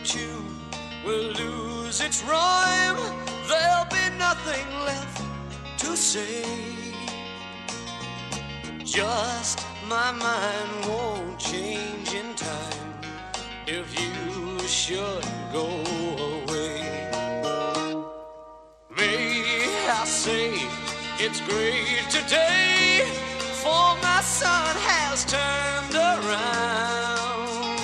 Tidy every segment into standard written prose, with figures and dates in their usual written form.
tune will lose its rhyme. There'll be nothing left to say. Just my mind won't change in time if you should go away. May I say it's great today, for my son has turned around.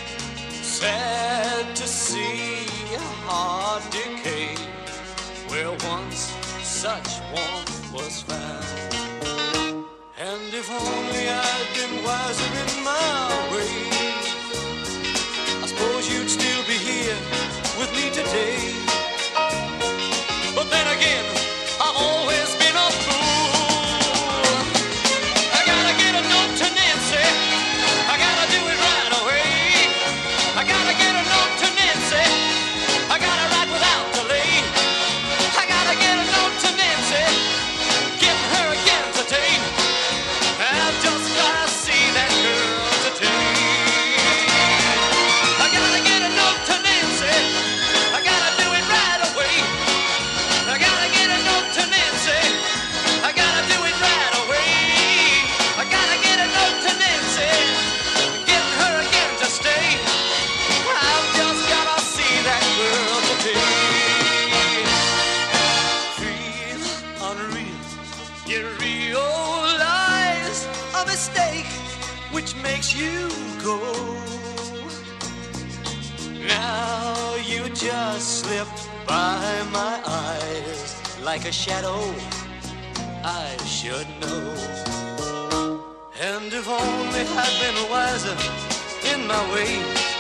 Sad to see heart decay where once such warmth was found. And if only I'd been wiser in my ways, I suppose you'd still be here with me today. But then again, I've always been a fool. I gotta get a note to Nancy, I gotta do it right away. I gotta get a note to Nancy, I gotta write without delay. I gotta get a note to Nancy, getting her again today. I've just gotta see that girl today. I gotta get a note to Nancy, I gotta do it right away. I gotta get a note to Nancy, I gotta do it right away. I gotta get a note to Nancy, getting her again to stay. I've just gotta see that girl today. Feel unreal, you realize a mistake which makes you go. Now you just slipped by my eyes like a shadow I should know. And if only I'd been wiser in my way,